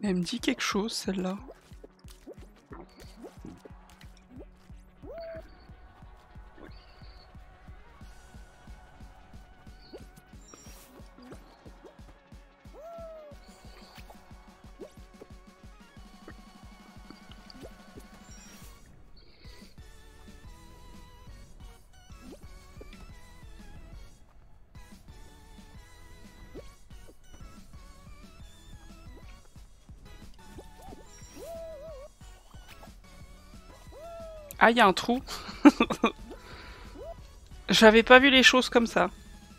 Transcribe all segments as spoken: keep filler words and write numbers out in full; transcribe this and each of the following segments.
Elle me dit quelque chose, celle-là. Ah, il y a un trou. J'avais pas vu les choses comme ça.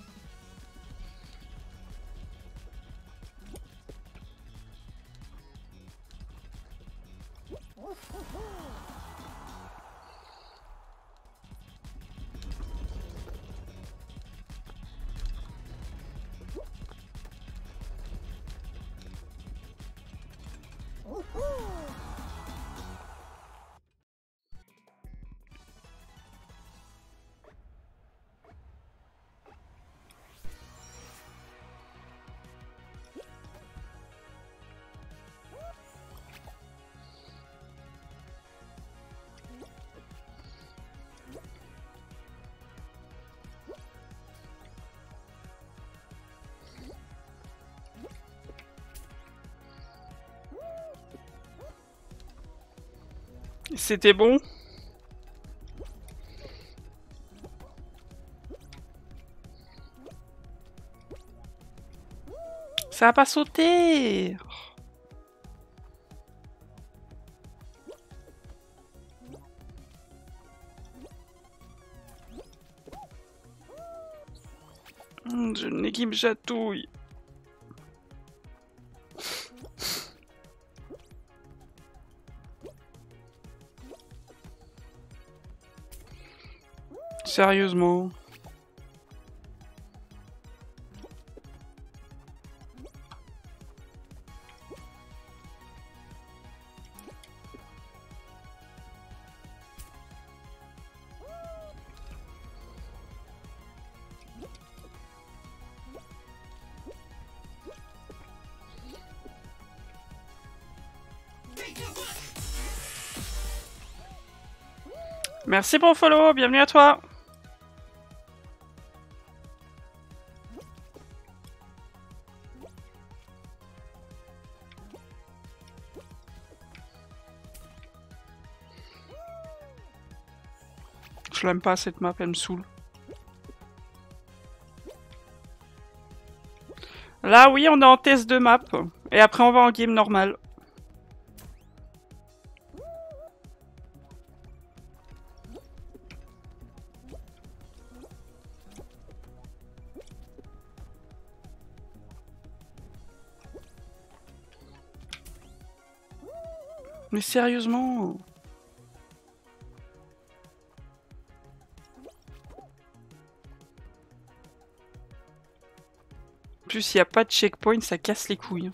C'était bon? Ça a pas sauté! Mmh, j'ai une équipe chatouille. Sérieusement. Merci pour le follow, bienvenue à toi. Je l'aime pas cette map, elle me saoule. Là oui, on est en test de map. Et après on va en game normal. Mais sérieusement. En plus, il n'y a pas de checkpoint, ça casse les couilles.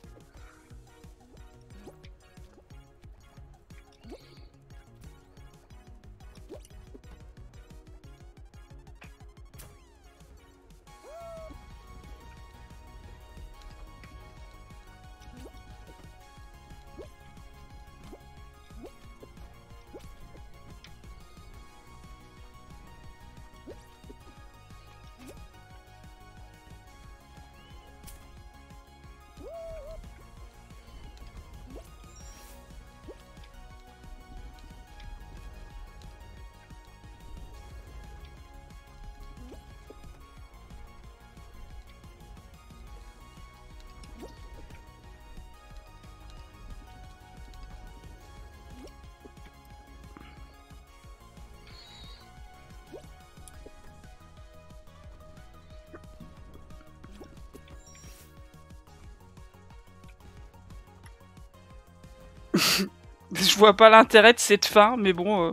Je vois pas l'intérêt de cette fin, mais bon... Euh...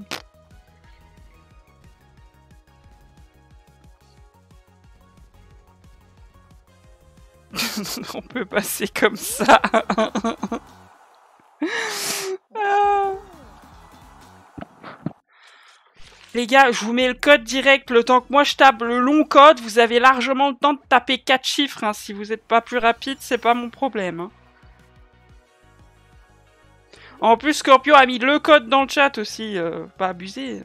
On peut passer comme ça. Ah. Les gars, je vous mets le code direct. Le temps que moi je tape le long code, vous avez largement le temps de taper quatre chiffres. Hein. Si vous n'êtes pas plus rapide, c'est pas mon problème. Hein. En plus, Scorpio a mis le code dans le chat aussi. Euh, pas abusé.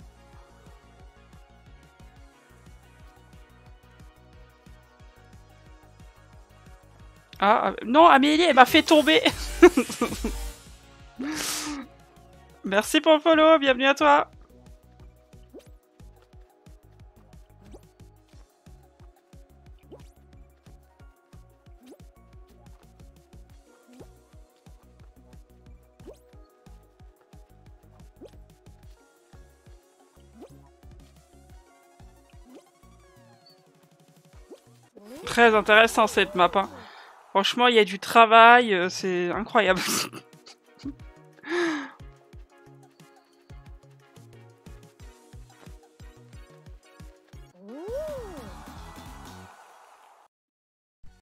Ah, non, Amélie, elle m'a fait tomber. Merci pour le follow, bienvenue à toi. Très intéressant cette map. Hein. Franchement, il y a du travail, c'est incroyable.